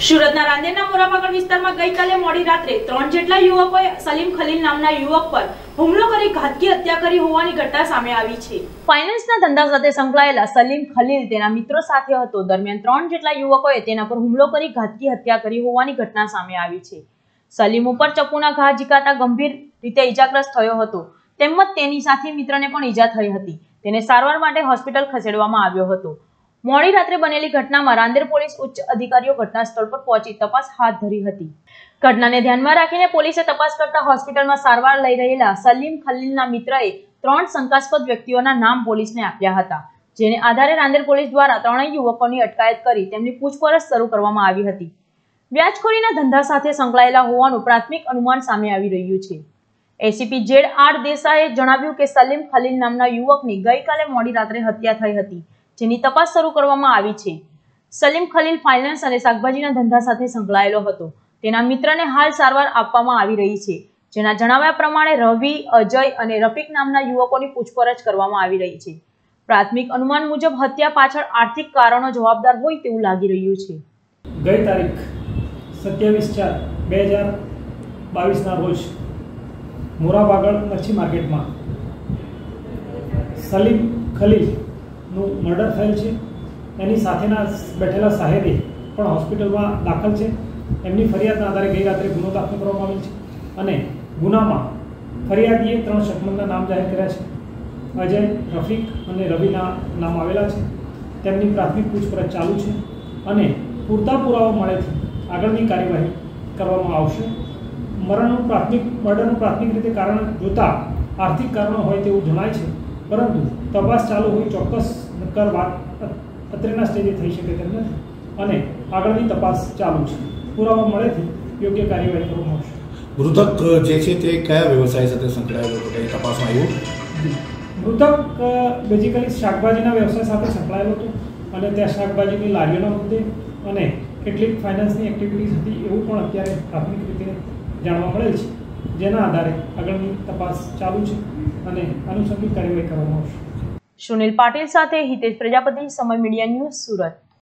સુરતના રાંદેરના મોરાપાગળ વિસ્તારમાં ગઈકાલે મોડી રાત્રે 3 જેટલા યુવકોએ સલીમ ખલીલ નામના યુવક પર હુમલો કરી ઘાતકી હત્યા કરી હોવાની ઘટના સામે આવી છે। ફાઇનાન્સના ધંધા સાથે સંકળાયેલા સલીમ ખલીલ તેના મિત્રો સાથે હતો। દરમિયાન 3 જેટલા યુવકોએ તેના પર હુમલો કરી ઘાતકી હત્યા કરી હોવાની ઘટના સામે આવી છે। સલીમ ઉપર ચપ્પુના ઘા ઝીકાતા ગંભીર રીતે ઈજાગ્રસ્ત થયો હતો, તેમજ તેની સાથી મિત્રને પણ ઈજા થઈ હતી। તેને સારવાર માટે હોસ્પિટલ ખસેડવામાં આવ્યો હતો। મોડી રાત્રે બનેલી ઘટનામાં રાંદેર પોલીસ ઉચ્ચ અધિકારીઓ ઘટના સ્થળ પર પહોંચી તપાસ હાથ ધરી હતી। ઘટનાને ધ્યાનમાં રાખીને પોલીસે તપાસ કરતા હોસ્પિટલમાં સારવાર લઈ રહેલા સલીમ ખલીલના મિત્રએ 3 શંકાસ્પદ વ્યક્તિઓના નામ પોલીસને આપ્યા હતા, જેને આધારે રાંદેર પોલીસ દ્વારા 3 યુવકોની અટકાયત કરી તેમની પૂછપરછ શરૂ કરવામાં આવી હતી। વ્યાજખોરીના ધંધા સાથે સંકળાયેલા હોવાનું પ્રાથમિક અનુમાન સામે આવી રહ્યું છે। એસીપી ZR દેસાઈએ જણાવ્યું કે સલીમ ખલીલ નામના યુવકની ગઈકાલે મોડી રાત્રે હત્યા થઈ હતી, જેની તપાસ શરૂ કરવામાં આવી છે। સલીમ ખલીલ ફાઇનાન્સ અને શાકભાજીના ધંધા સાથે સંકળાયેલો હતો। તેના મિત્રને હાલ સારવાર આપવામાં આવી રહી છે, જેના જણાવ્યા પ્રમાણે રવિ, અજય અને રફીક નામના યુવકોની પૂછપરછ કરવામાં આવી રહી છે। પ્રાથમિક અનુમાન મુજબ હત્યા પાછળ આર્થિક કારણો જવાબદાર હોય તેવું લાગી રહ્યું છે। ગઈ તારીખ 27/4/2022 ના રોજ મોરાપાગળ મચ્છી માર્કેટમાં સલીમ ખલીલ નું મર્ડર થયેલ છે। એની સાથેના બેઠેલા સાહેબે પણ હોસ્પિટલમાં દાખલ છે। એમની ફરિયાદના આધારે ગઈ રાત્રે ગુનો દાખલ કરવામાં આવેલ છે અને ગુનામાં ફરિયાદીએ 3 શકમંદના નામ જાહેર કર્યા છે। અજય, રફીક અને રવિના નામ આવેલા છે। તેમની પ્રાથમિક પૂછપરછ ચાલુ છે અને પૂરતા પુરાવા મળેથી આગળની કાર્યવાહી કરવામાં આવશે। મર્ડરનું પ્રાથમિક રીતે કારણ જોતા આર્થિક કારણો હોય તેવું જણાય છે, પરંતુ તપાસ ચાલુ હોય ચોક્કસ નક્કર વાત અત્રેના સ્ટેજે થઈ શકે તેમ નથી અને આગળની તપાસ ચાલુ છે। પુરાવા મળેથી યોગ્ય કાર્યવાહી કરવામાં આવશે। મૃતક જે છે તે કયા વ્યવસાય સાથે સંકળાયેલો હતો તે તપાસમાં આવ્યું? મૃતક બેઝિકલી શાકભાજીના વ્યવસાય સાથે સંકળાયેલો હતો અને ત્યાં શાકભાજીની લારીઓના મુદ્દે અને કેટલીક ફાઇનાન્સની એક્ટિવિટીઝ હતી એવું પણ અત્યારે પ્રાથમિક રીતે જાણવા મળેલ છે, જેના આધારે આગળની તપાસ ચાલુ છે અને આનુષંગિક કાર્યવાહી કરવામાં આવશે। સુનિલ પાટીલ સાથે હિતેશ પ્રજાપતિ, સમય મીડિયા ન્યૂઝ, સુરત।